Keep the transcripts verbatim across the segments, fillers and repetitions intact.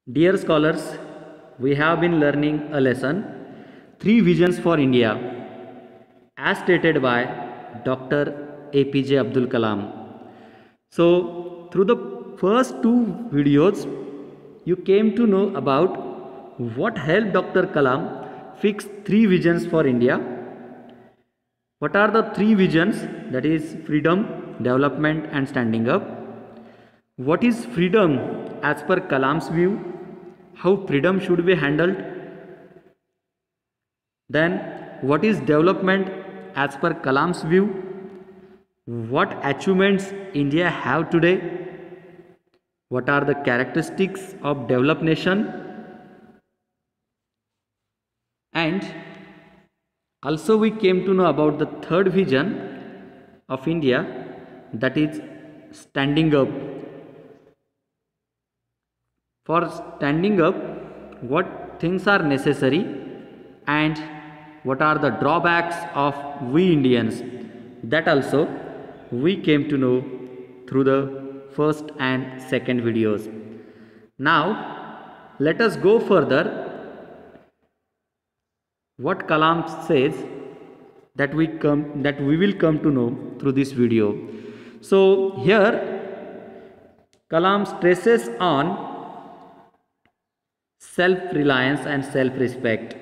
Dear scholars, we have been learning a lesson Three Visions for India as stated by Doctor A P J Abdul Kalam. So, through the first two videos, you came to know about what helped Doctor Kalam fix three visions for India. What are the three visions? That is freedom, development, and standing up. What is freedom as per Kalam's view? How freedom should be handled? Then, what is development as per Kalam's view? What achievements India have today? What are the characteristics of developed nation? And also we came to know about the third vision of India, that is standing up. For standing up, what things are necessary and what are the drawbacks of we Indians, that also we came to know through the first and second videos. Now let us go further. What Kalam says that we come that we will come to know through this video. So here Kalam stresses on self-reliance and self-respect.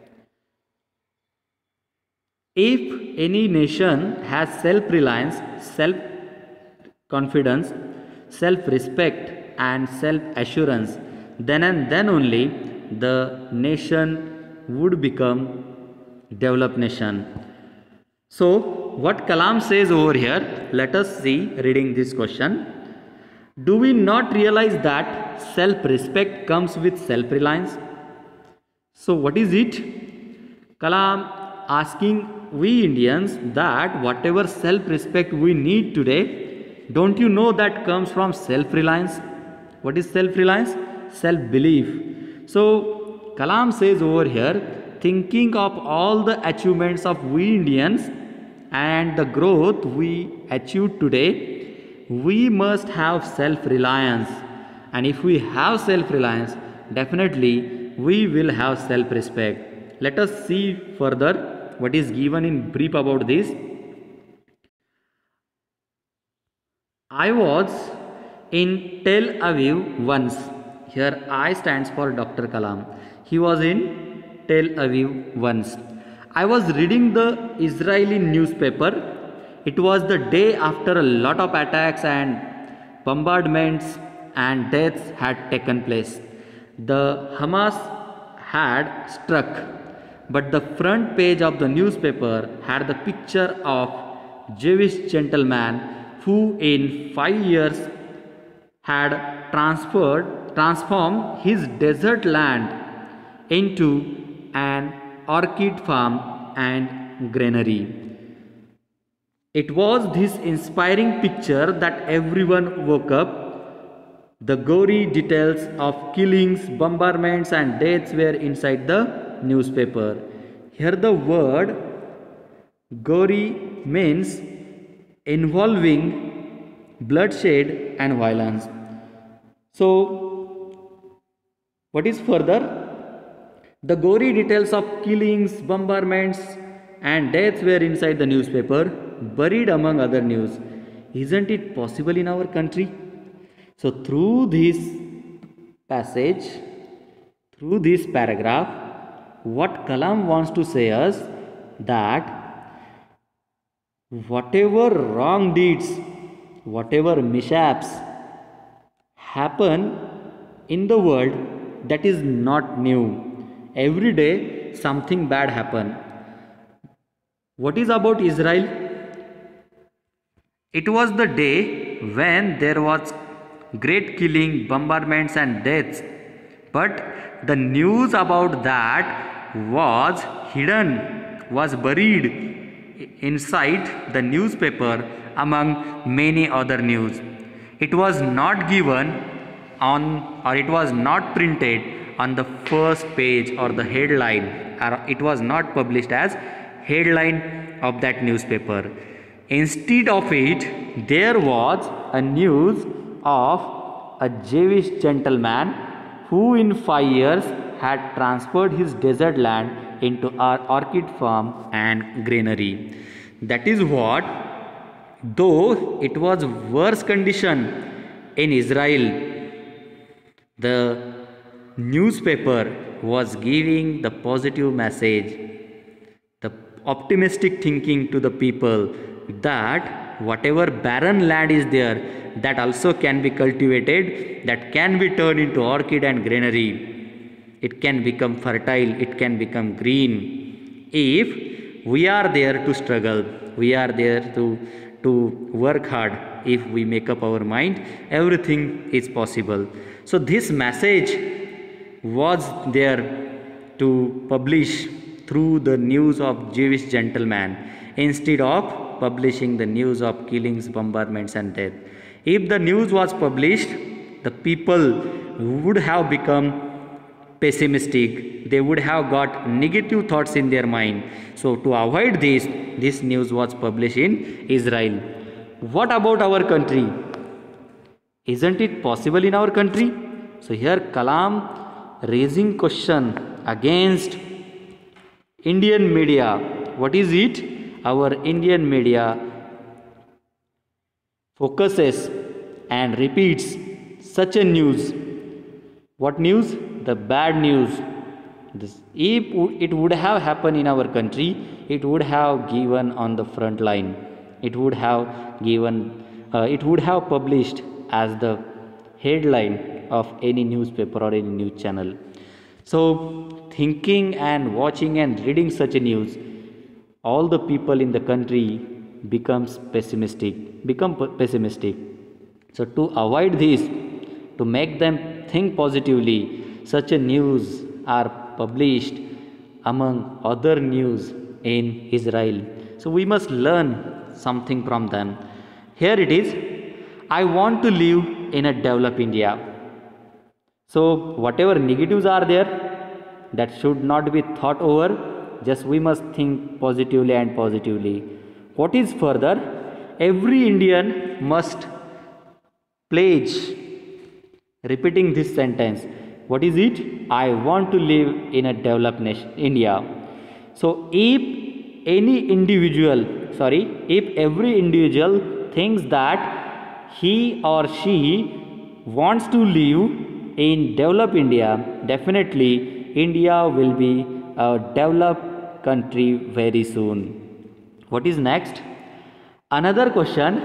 If any nation has self-reliance, self-confidence, self-respect and self-assurance, then and then only the nation would become developed nation. So what Kalam says over here, let us see reading this question. Do we not realize that self-respect comes with self-reliance? So what is it? Kalam asking we Indians that whatever self-respect we need today, don't you know that comes from self-reliance? What is self-reliance? Self-belief. So Kalam says over here, thinking of all the achievements of we Indians and the growth we achieved today, we must have self-reliance. And if we have self-reliance, definitely we will have self-respect. Let us see further what is given in brief about this. I was in Tel Aviv once. Here I stands for Doctor Kalam. He was in Tel Aviv once. I was reading the Israeli newspaper. It was the day after a lot of attacks and bombardments and deaths had taken place. The Hamas had struck, but the front page of the newspaper had the picture of Jewish gentleman who in five years had transferred transformed his desert land into an orchid farm and granary. It was this inspiring picture that everyone woke up. The gory details of killings, bombardments and deaths were inside the newspaper. Here the word gory means involving bloodshed and violence. So what is further? The gory details of killings, bombardments and deaths were inside the newspaper, buried among other news. Isn't it possible in our country? So through this passage, through this paragraph, what Kalam wants to say us that whatever wrong deeds, whatever mishaps happen in the world, that is not new. Every day something bad happen. What is about Israel? It was the day when there was great killing, bombardments and deaths. But the news about that was hidden, was buried inside the newspaper among many other news. It was not given on, or it was not printed on the first page or the headline, or it was not published as headline of that newspaper. Instead of it, there was a news of a Jewish gentleman who in five years had transferred his desert land into our orchid farm and granary. That is what, though it was worse condition in Israel, the newspaper was giving the positive message, the optimistic thinking to the people that whatever barren land is there, that also can be cultivated, that can be turned into orchid and granary. It can become fertile, it can become green if we are there to struggle, we are there to to work hard. If we make up our mind, everything is possible. So this message was there to publish through the news of Jewish gentleman instead of publishing the news of killings, bombardments and death. If the news was published, the people would have become pessimistic, they would have got negative thoughts in their mind. So to avoid this, this news was published in Israel. What about our country? Isn't it possible in our country? So here Kalam raising question against Indian media. What is it? Our Indian media focuses and repeats such a news. What news? The bad news. This, if it would have happened in our country, it would have given on the front line. It would have given, uh, it would have published as the headline of any newspaper or any news channel. So thinking and watching and reading such a news, all the people in the country becomes pessimistic, become pessimistic. So to avoid this, to make them think positively, such a news are published among other news in Israel. So we must learn something from them. Here it is, I want to live in a developed India. So whatever negatives are there, that should not be thought over, just we must think positively and positively. What is further? Every Indian must pledge, repeating this sentence. What is it? I want to live in a developed nation, India. So if any individual, sorry, if every individual thinks that he or she wants to live in developed India, definitely India will be a developed country very soon. What is next? Another question.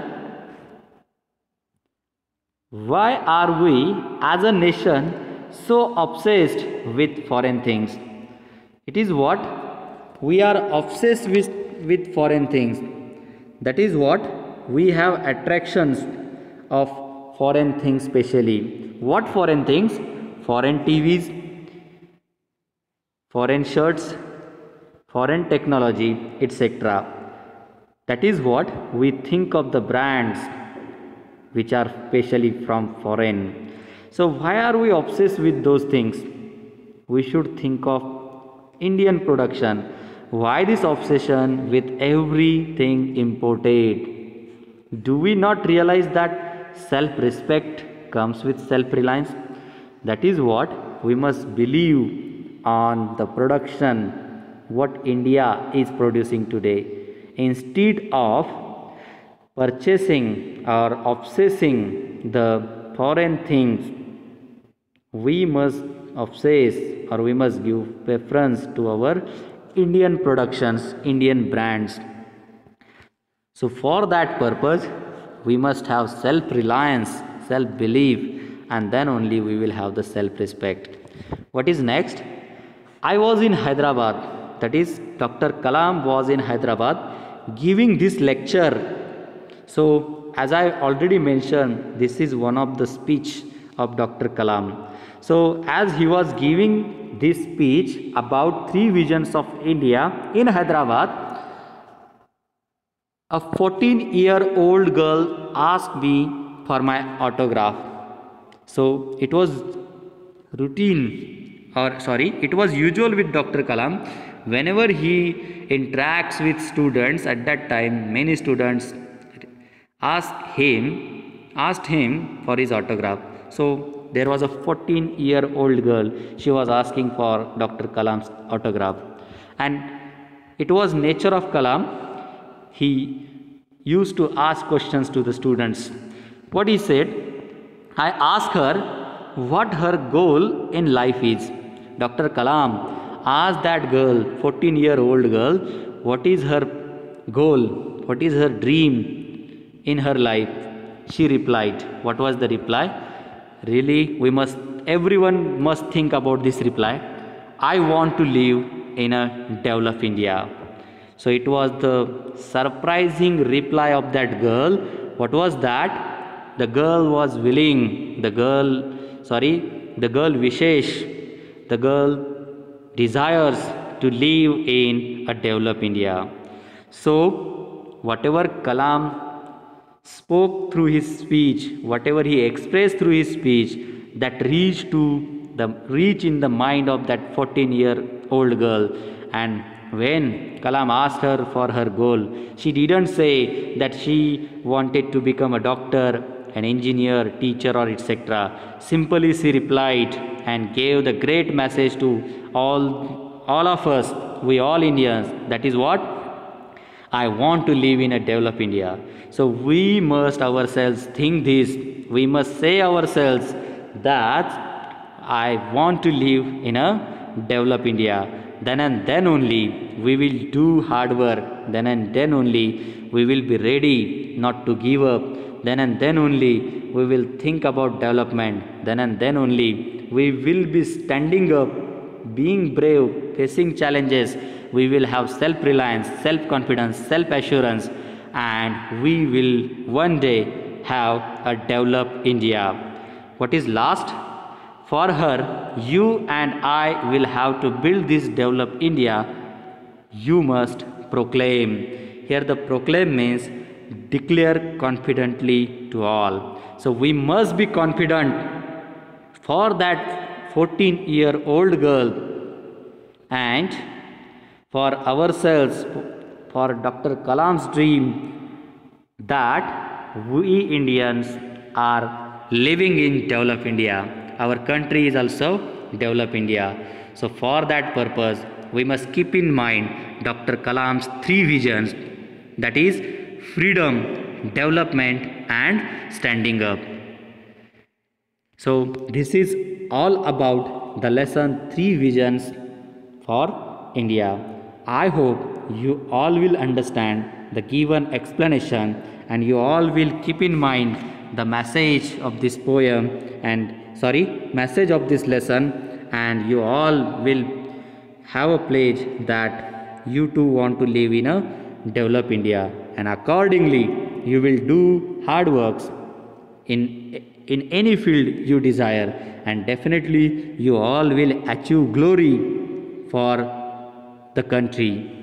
Why are we as a nation so obsessed with foreign things? It is what? We are obsessed with, with foreign things. That is what? We have attractions of foreign things specially. What foreign things? Foreign T Vs, foreign shirts, foreign technology, et cetera. That is what we think of the brands which are specially from foreign. So why are we obsessed with those things? We should think of Indian production. Why this obsession with everything imported? Do we not realize that self-respect comes with self-reliance? That is what we must believe on the production, what India is producing today. Instead of purchasing or obsessing the foreign things, we must obsess or we must give preference to our Indian productions, Indian brands. So for that purpose, we must have self-reliance, self-belief, and then only we will have the self-respect. What is next? I was in Hyderabad, that is Doctor Kalam was in Hyderabad giving this lecture. So as I already mentioned, this is one of the speech of Doctor Kalam. So as he was giving this speech about three visions of India in Hyderabad, a fourteen year old girl asked me for my autograph. So it was routine or sorry, it was usual with Doctor Kalam. Whenever he interacts with students at that time, many students asked him, asked him for his autograph. So there was a fourteen year old girl. She was asking for Doctor Kalam's autograph. And it was nature of Kalam. He used to ask questions to the students. What he said, I asked her what her goal in life is. Doctor Kalam asked that girl, fourteen year old girl, what is her goal, what is her dream in her life. She replied, what was the reply? Really, we must, everyone must think about this reply. I want to live in a developed India. So it was the surprising reply of that girl. What was that? The girl was willing, the girl, sorry, the girl wishes, the girl desires to live in a developed India. So whatever Kalam spoke through his speech, whatever he expressed through his speech, that reached to the reach in the mind of that fourteen year old girl. And when Kalam asked her for her goal, she didn't say that she wanted to become a doctor, an engineer, teacher, or et cetera. Simply she replied and gave the great message to all, all of us, we all Indians. That is what? I want to live in a developed India. So we must ourselves think this. We must say ourselves that I want to live in a developed India. Then and then only we will do hard work. Then and then only we will be ready not to give up. Then and then only we will think about development. Then and then only we will be standing up, being brave, facing challenges. We will have self-reliance, self-confidence, self-assurance, and we will one day have a developed India. What is last? For her, you and I will have to build this developed India. You must proclaim. Here the proclaim means declare confidently to all. So we must be confident for that fourteen year old girl and for ourselves, for Doctor Kalam's dream that we Indians are living in developed India. Our country is also developed India. So for that purpose, we must keep in mind Doctor Kalam's three visions, that is freedom, development and standing up. So this is all about the lesson three visions for India. I hope you all will understand the given explanation and you all will keep in mind the message of this poem and sorry message of this lesson, and you all will have a pledge that you too want to live in a developed India, and accordingly you will do hard works in in any field you desire, and definitely you all will achieve glory for the country.